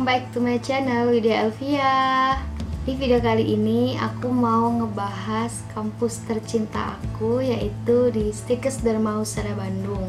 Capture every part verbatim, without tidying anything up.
welcome back to my channel Widya Elvia. Di video kali ini aku mau ngebahas kampus tercinta aku, yaitu di Stikes Dharma Husada Bandung.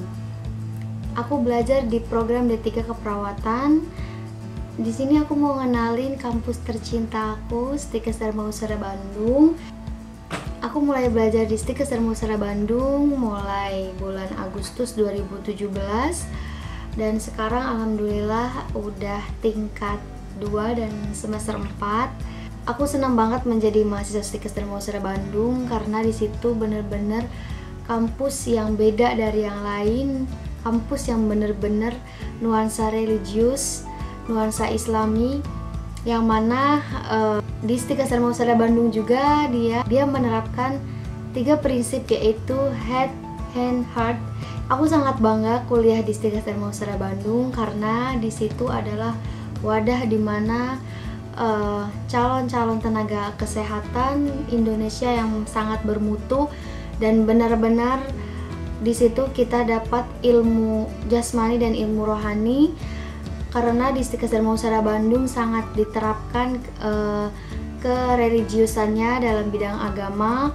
Aku belajar di program D tiga Keperawatan. Di sini aku mau ngenalin kampus tercinta aku, Stikes Dharma Husada Bandung. Aku mulai belajar di Stikes Dharma Husada Bandung mulai bulan Agustus dua ribu tujuh belas. Dan sekarang alhamdulillah udah tingkat dua dan semester empat. Aku senang banget menjadi mahasiswa Stikes Dharma Husada Bandung karena di situ bener-bener kampus yang beda dari yang lain, kampus yang bener-bener nuansa religius, nuansa islami, yang mana uh, di Stikes Dharma Husada Bandung juga dia dia menerapkan tiga prinsip, yaitu head, hand, heart. Aku sangat bangga kuliah di Stikes Dharma Husada Bandung karena di situ adalah wadah dimana uh, calon-calon tenaga kesehatan Indonesia yang sangat bermutu, dan benar-benar di situ kita dapat ilmu jasmani dan ilmu rohani, karena di Stikes Dharma Husada Bandung sangat diterapkan uh, kereligiusannya dalam bidang agama,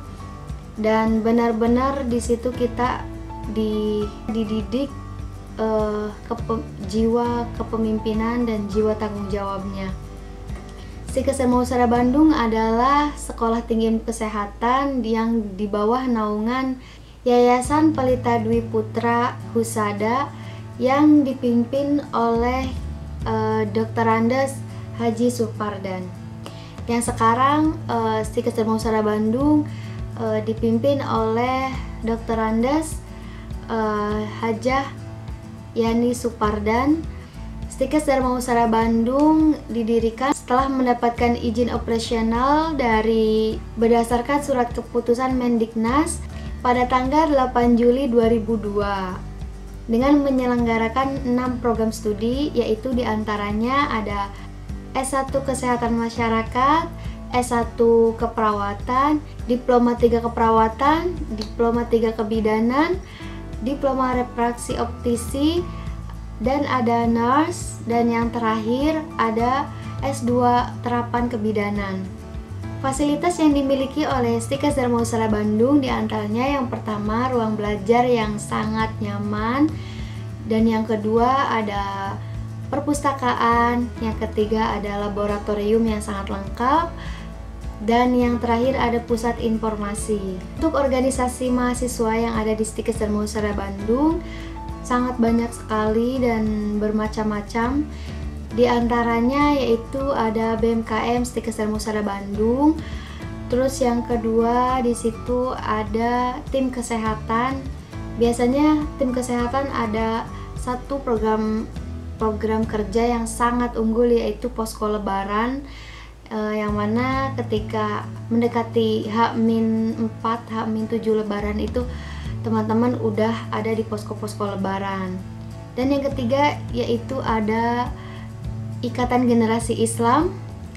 dan benar-benar di situ kita di dididik uh, kepe, jiwa kepemimpinan dan jiwa tanggung jawabnya. Stikes Dharma Husada Bandung adalah sekolah tinggi ilmu kesehatan yang di bawah naungan Yayasan Pelita Dwi Putra Husada yang dipimpin oleh uh, dokter Andes Haji Supardan. Yang sekarang uh, Stikes Dharma Husada Bandung uh, dipimpin oleh dokter Andes Uh, Hajah Yani Supardan. Stikes Dharma Husada Bandung didirikan setelah mendapatkan izin operasional dari berdasarkan surat keputusan Mendiknas pada tanggal delapan Juli dua ribu dua dengan menyelenggarakan enam program studi, yaitu diantaranya ada S satu Kesehatan Masyarakat, S satu Keperawatan, Diploma tiga Keperawatan, Diploma tiga Kebidanan, Diploma Refraksi Optisi, dan ada nurse, dan yang terakhir ada S dua Terapan Kebidanan. Fasilitas yang dimiliki oleh Stikes Dharma Husada Bandung diantaranya yang pertama ruang belajar yang sangat nyaman, dan yang kedua ada perpustakaan, yang ketiga ada laboratorium yang sangat lengkap, dan yang terakhir ada pusat informasi. Untuk organisasi mahasiswa yang ada di Stikes Dharma Husada Bandung sangat banyak sekali dan bermacam-macam. Di antaranya yaitu ada B M K M Stikes Dharma Husada Bandung. Terus yang kedua di situ ada tim kesehatan. Biasanya tim kesehatan ada satu program program kerja yang sangat unggul, yaitu posko lebaran. Uh, yang mana ketika mendekati H minus empat, H minus tujuh lebaran itu teman-teman udah ada di posko-posko lebaran. Dan yang ketiga yaitu ada Ikatan Generasi Islam.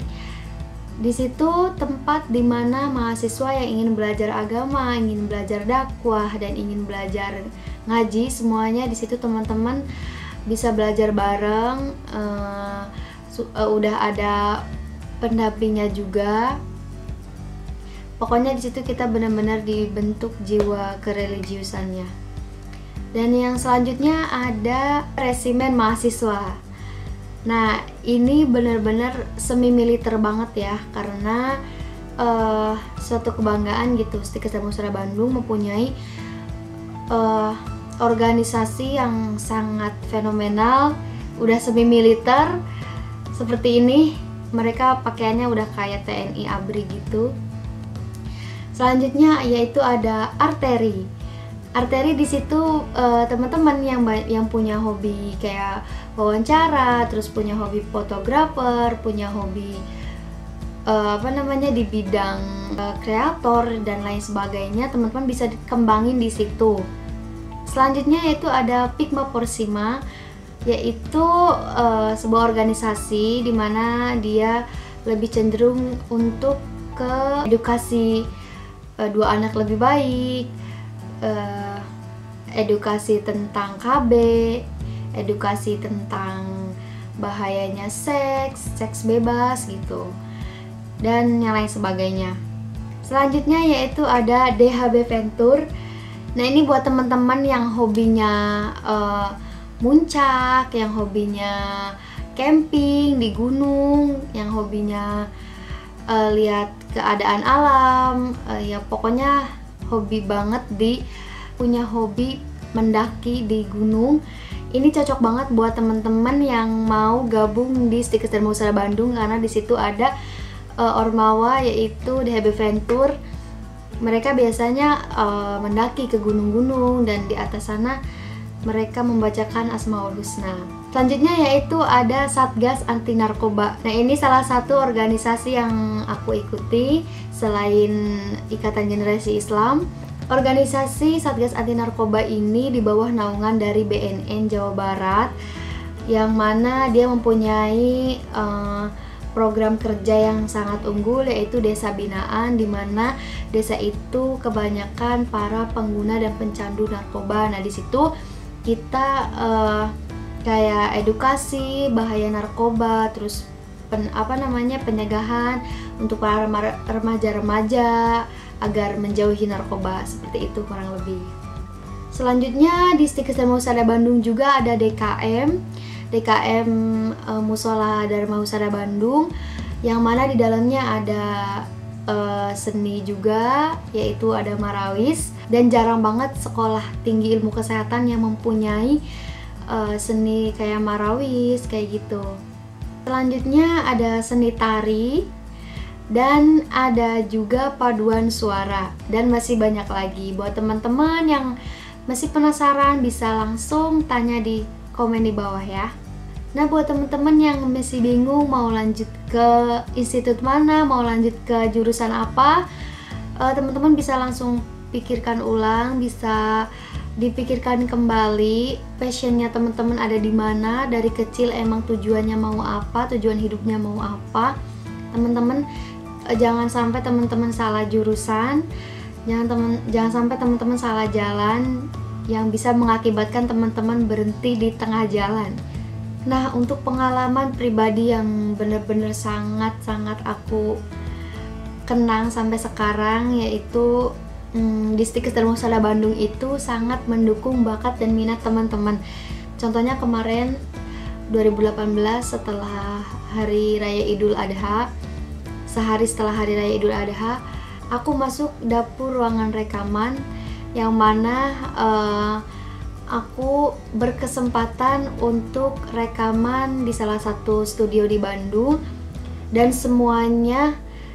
Di situ tempat dimana mahasiswa yang ingin belajar agama, ingin belajar dakwah, dan ingin belajar ngaji, semuanya di situ teman-teman bisa belajar bareng. Uh, uh, udah ada pendampingnya juga. Pokoknya di situ kita benar-benar dibentuk jiwa kereligiusannya. Dan yang selanjutnya ada resimen mahasiswa. Nah, ini benar-benar semi militer banget ya, karena uh, suatu kebanggaan gitu. Stikes Dharma Husada Bandung mempunyai uh, organisasi yang sangat fenomenal, udah semi militer seperti ini. Mereka pakaiannya udah kayak T N I A B R I gitu. Selanjutnya yaitu ada arteri. Arteri di situ uh, teman-teman yang yang punya hobi kayak wawancara, terus punya hobi fotografer, punya hobi uh, apa namanya di bidang uh, kreator dan lain sebagainya, teman-teman bisa dikembangin di situ. Selanjutnya yaitu ada Pikma Porsima, yaitu uh, sebuah organisasi di mana dia lebih cenderung untuk ke edukasi uh, dua anak lebih baik, uh, edukasi tentang K B, edukasi tentang bahayanya seks, seks bebas gitu, dan yang lain sebagainya. Selanjutnya yaitu ada D H B Venture. Nah ini buat teman-teman yang hobinya uh, muncak, yang hobinya camping di gunung, yang hobinya uh, lihat keadaan alam, uh, ya pokoknya hobi banget di punya hobi mendaki di gunung. Ini cocok banget buat teman-teman yang mau gabung di Stikers Dharma Husada Bandung, karena di situ ada uh, ormawa yaitu D H B Venture. Mereka biasanya uh, mendaki ke gunung-gunung dan di atas sana mereka membacakan Asmaul Husna. Selanjutnya yaitu ada Satgas Anti Narkoba. Nah ini salah satu organisasi yang aku ikuti selain Ikatan Generasi Islam. Organisasi Satgas Anti Narkoba ini di bawah naungan dari B N N Jawa Barat, yang mana dia mempunyai uh, program kerja yang sangat unggul, yaitu desa binaan, di mana desa itu kebanyakan para pengguna dan pencandu narkoba. Nah di situ kita uh, kayak edukasi bahaya narkoba, terus pen, apa namanya pencegahan untuk para remaja-remaja agar menjauhi narkoba, seperti itu kurang lebih. Selanjutnya di Stikers Dharma Husada Bandung juga ada D K M. D K M uh, Musola Dharma Husada Bandung, yang mana di dalamnya ada uh, seni juga, yaitu ada marawis, dan jarang banget sekolah tinggi ilmu kesehatan yang mempunyai uh, seni kayak marawis kayak gitu. Selanjutnya ada seni tari, dan ada juga paduan suara, dan masih banyak lagi. Buat teman-teman yang masih penasaran bisa langsung tanya di komen di bawah ya. Nah buat teman-teman yang masih bingung mau lanjut ke institut mana, mau lanjut ke jurusan apa, teman-teman bisa langsung pikirkan ulang, bisa dipikirkan kembali passionnya teman-teman ada di mana. Dari kecil emang tujuannya mau apa, tujuan hidupnya mau apa. Teman-teman jangan sampai teman-teman salah jurusan, jangan temen, jangan sampai teman-teman salah jalan yang bisa mengakibatkan teman-teman berhenti di tengah jalan. Nah untuk pengalaman pribadi yang benar-benar sangat-sangat aku kenang sampai sekarang, yaitu hmm, di Stikers Dharma Husada Bandung itu sangat mendukung bakat dan minat teman-teman. Contohnya kemarin dua ribu delapan belas setelah Hari Raya Idul Adha, sehari setelah Hari Raya Idul Adha, aku masuk dapur ruangan rekaman, yang mana uh, aku berkesempatan untuk rekaman di salah satu studio di Bandung, dan semuanya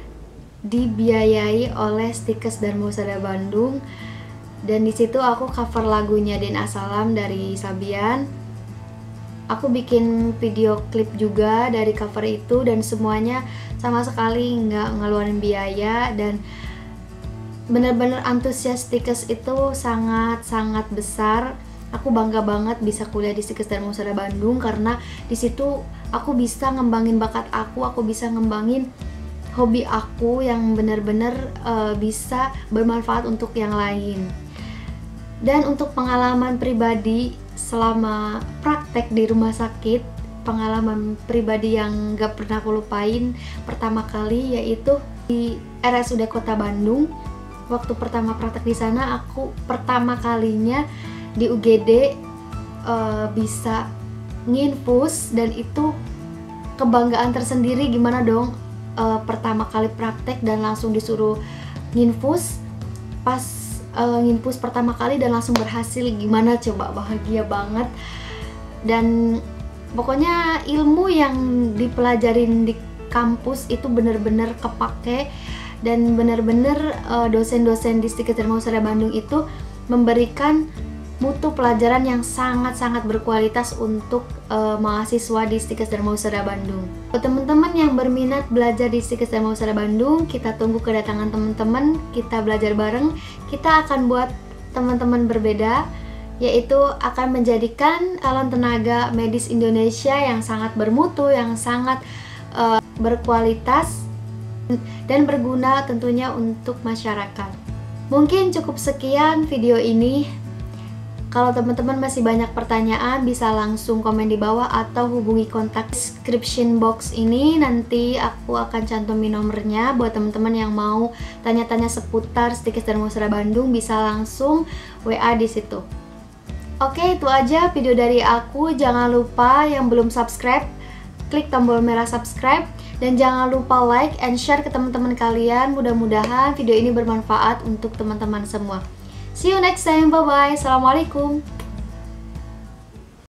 dibiayai oleh Stikers Dharma Husada Bandung. Dan di situ aku cover lagunya Den Asalam dari Sabian. Aku bikin video klip juga dari cover itu, dan semuanya sama sekali nggak ngeluarin biaya, dan bener-bener antusias Stikers itu sangat-sangat besar. Aku bangga banget bisa kuliah di Stikers Dharma Husada Bandung, karena di situ aku bisa ngembangin bakat aku, aku bisa ngembangin hobi aku yang benar-benar uh, bisa bermanfaat untuk yang lain. Dan untuk pengalaman pribadi selama praktek di rumah sakit, pengalaman pribadi yang gak pernah aku lupain pertama kali yaitu di R S U D Kota Bandung. Waktu pertama praktek di sana, aku pertama kalinya di U G D uh, bisa nginfus, dan itu kebanggaan tersendiri. Gimana dong uh, pertama kali praktek dan langsung disuruh nginfus. Pas uh, nginfus pertama kali dan langsung berhasil, gimana coba, bahagia banget. Dan pokoknya ilmu yang dipelajarin di kampus itu bener-bener kepake, dan bener-bener uh, dosen-dosen di Stikers Dharma Husada Bandung itu memberikan mutu pelajaran yang sangat-sangat berkualitas untuk uh, mahasiswa di Stikers Dharma Husada Bandung. Buat teman-teman yang berminat belajar di Stikers Dharma Husada Bandung, kita tunggu kedatangan teman-teman, kita belajar bareng. Kita akan buat teman-teman berbeda, yaitu akan menjadikan calon tenaga medis Indonesia yang sangat bermutu, yang sangat uh, berkualitas dan berguna tentunya untuk masyarakat. Mungkin cukup sekian video ini. Kalau teman-teman masih banyak pertanyaan, bisa langsung komen di bawah atau hubungi kontak description box ini. Nanti aku akan cantumin nomornya buat teman-teman yang mau tanya-tanya seputar Stikers Dharma Wusada Bandung, bisa langsung W A di situ. Oke, itu aja video dari aku. Jangan lupa yang belum subscribe, klik tombol merah subscribe, dan jangan lupa like and share ke teman-teman kalian. Mudah-mudahan video ini bermanfaat untuk teman-teman semua. See you next time, bye bye. Assalamualaikum.